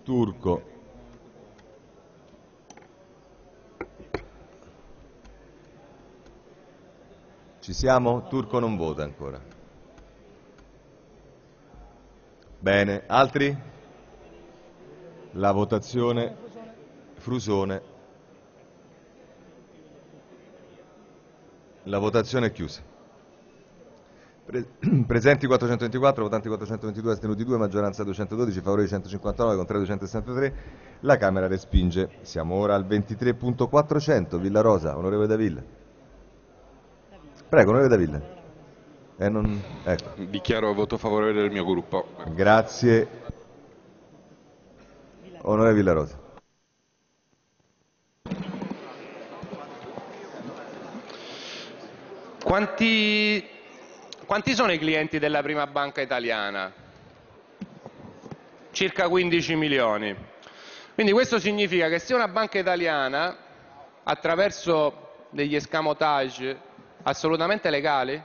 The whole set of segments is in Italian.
Turco. Ci siamo? Turco non vota ancora. Bene, altri? La votazione. Frusone. La votazione è chiusa. Presenti 424, votanti 422, astenuti 2, maggioranza 212, favorevoli 159, contrari 263. La Camera respinge. Siamo ora al 23.400. Villarosa, onorevole Davilla. Prego, onorevole Davilla. Ecco. Dichiaro voto favorevole del mio gruppo. Grazie. Onorevole Villarosa. Quanti sono i clienti della prima banca italiana? Circa 15 milioni. Quindi questo significa che se una banca italiana, attraverso degli escamotage assolutamente legali,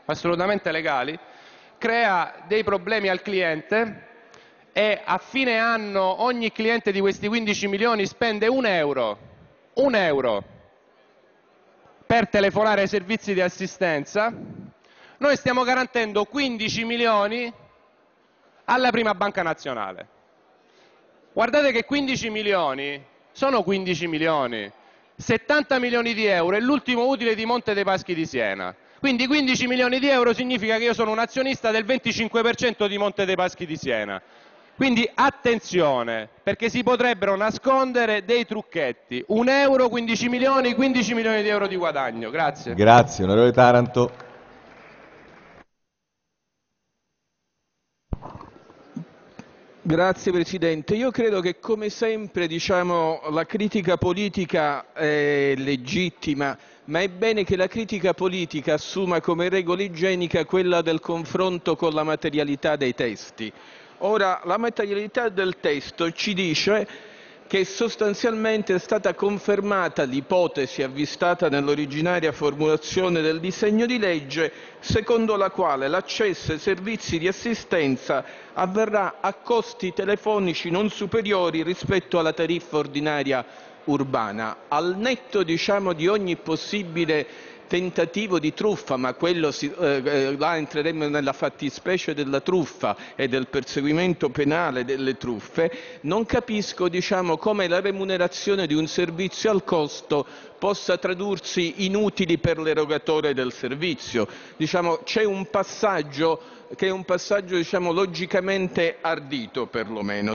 crea dei problemi al cliente e a fine anno ogni cliente di questi 15 milioni spende un euro per telefonare ai servizi di assistenza, noi stiamo garantendo 15 milioni alla prima banca nazionale. Guardate che 15 milioni sono 15 milioni, 70 milioni di euro è l'ultimo utile di Monte dei Paschi di Siena. Quindi 15 milioni di euro significa che io sono un azionista del 25% di Monte dei Paschi di Siena. Quindi attenzione, perché si potrebbero nascondere dei trucchetti. Un euro, 15 milioni di euro di guadagno. Grazie. Grazie, onorevole Taranto. Grazie Presidente. Io credo che come sempre la critica politica è legittima, ma è bene che la critica politica assuma come regola igienica quella del confronto con la materialità dei testi. Ora, la materialità del testo ci dice che sostanzialmente è stata confermata l'ipotesi avvistata nell'originaria formulazione del disegno di legge, secondo la quale l'accesso ai servizi di assistenza avverrà a costi telefonici non superiori rispetto alla tariffa ordinaria urbana, al netto di ogni possibile tentativo di truffa, ma quello là entreremmo nella fattispecie della truffa e del perseguimento penale delle truffe. Non capisco come la remunerazione di un servizio al costo possa tradursi in utili per l'erogatore del servizio. C'è un passaggio che è un passaggio logicamente ardito perlomeno.